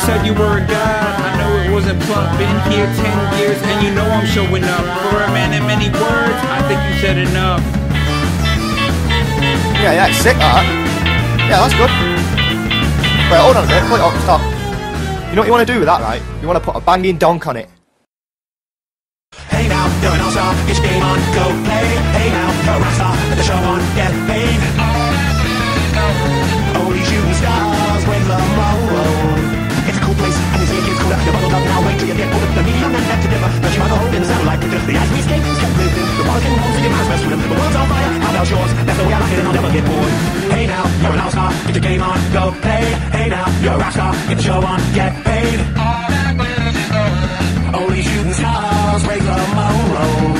said you were a god. I know it wasn't plucked. Been here 10 years and you know I'm showing up. For a man in many words, I think you said enough. Yeah, it's sick that. Yeah, that's good. Wait, hold on a minute, put it up, stop. You know what you want to do with that, right? You want to put a banging donk on it. Hey now, you're an all-star, get your game on, go play. Hey now, you're a rock star, let the show on, get paid. Only shooting stars win the road. It's a cool place, and you say it gets cooler. You're bundled up now, wait till you get older. The medium and have to differ, but you are the hope in the satellite picture. The ice we skate, kept living. The water's getting warm, so you might as well swim. The world's on fire, how about yours? That's the way I like it, and I'll never get bored. Hey now, you're an all-star, get your game on, go play. Hey now, you're a rock star, get the show on, get paid. Only shooting stars break the road.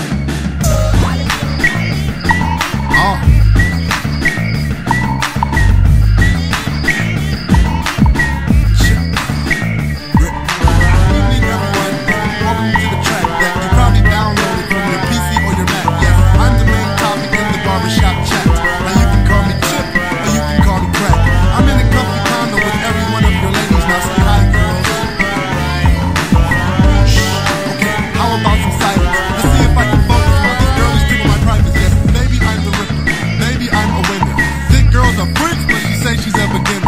She's a beginner.